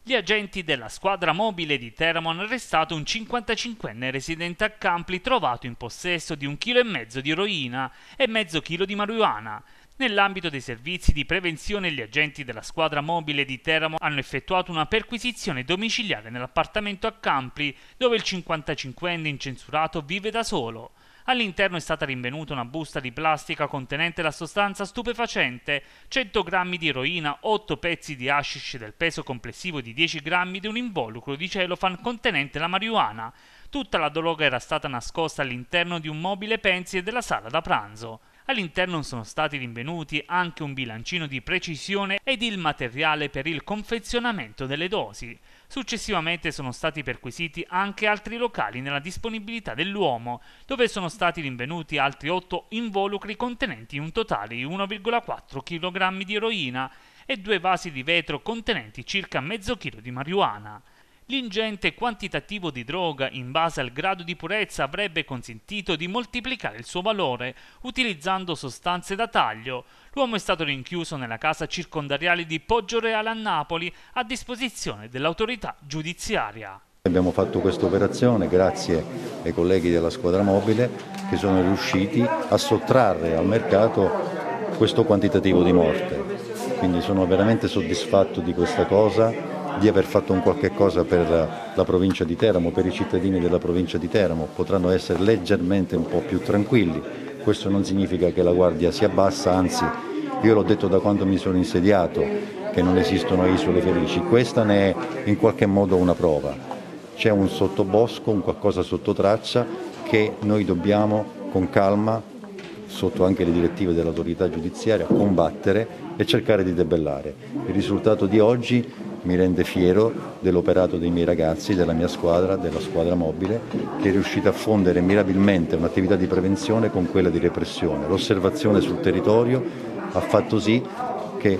Gli agenti della squadra mobile di Teramo hanno arrestato un 55enne residente a Campli trovato in possesso di 1,5 kg di eroina e mezzo chilo di marijuana. Nell'ambito dei servizi di prevenzione, gli agenti della squadra mobile di Teramo hanno effettuato una perquisizione domiciliare nell'appartamento a Campli, dove il 55enne incensurato vive da solo. All'interno è stata rinvenuta una busta di plastica contenente la sostanza stupefacente, 100 grammi di eroina, 8 pezzi di hashish del peso complessivo di 10 grammi ed un involucro di cellophane contenente la marijuana. Tutta la droga era stata nascosta all'interno di un mobile pensile della sala da pranzo. All'interno sono stati rinvenuti anche un bilancino di precisione ed il materiale per il confezionamento delle dosi. Successivamente sono stati perquisiti anche altri locali nella disponibilità dell'uomo, dove sono stati rinvenuti altri 8 involucri contenenti un totale di 1,4 kg di eroina e 2 vasi di vetro contenenti circa mezzo chilo di marijuana. L'ingente quantitativo di droga, in base al grado di purezza, avrebbe consentito di moltiplicare il suo valore utilizzando sostanze da taglio. L'uomo è stato rinchiuso nella casa circondariale di Poggioreale a Napoli a disposizione dell'autorità giudiziaria. Abbiamo fatto questa operazione grazie ai colleghi della squadra mobile che sono riusciti a sottrarre al mercato questo quantitativo di morte. Quindi sono veramente soddisfatto di questa cosa, di aver fatto un qualche cosa per la provincia di Teramo, per i cittadini della provincia di Teramo. Potranno essere leggermente un po' più tranquilli. Questo non significa che la guardia si abbassa, anzi io l'ho detto da quando mi sono insediato che non esistono isole felici. Questa ne è in qualche modo una prova. C'è un sottobosco, un qualcosa sotto traccia che noi dobbiamo con calma, sotto anche le direttive dell'autorità giudiziaria, combattere e cercare di debellare. Il risultato di oggi mi rende fiero dell'operato dei miei ragazzi, della mia squadra, della squadra mobile, che è riuscita a fondere mirabilmente un'attività di prevenzione con quella di repressione. L'osservazione sul territorio ha fatto sì che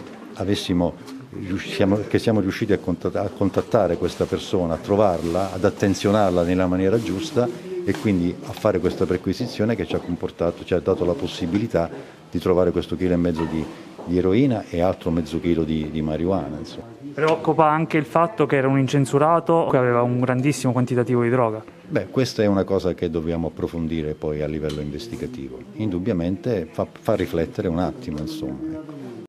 siamo riusciti a contattare questa persona, a trovarla, ad attenzionarla nella maniera giusta e quindi a fare questa perquisizione che ci ha dato la possibilità di trovare questo 1,5 kg di eroina e altro mezzo chilo di marijuana. Insomma. Preoccupa anche il fatto che era un incensurato che aveva un grandissimo quantitativo di droga. Beh, questa è una cosa che dobbiamo approfondire poi a livello investigativo. Indubbiamente fa riflettere un attimo, insomma. Ecco.